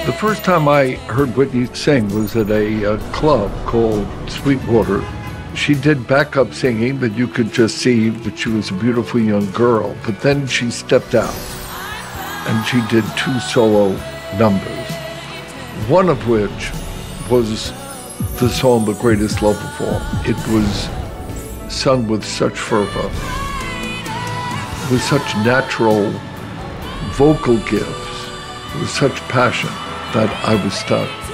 The first time I heard Whitney sing was at a club called Sweetwater. She did backup singing, but you could just see that she was a beautiful young girl. But then she stepped out and she did 2 solo numbers, one of which was the song The Greatest Love of All. It was sung with such fervor, with such natural vocal gifts, with such passion that I was stunned.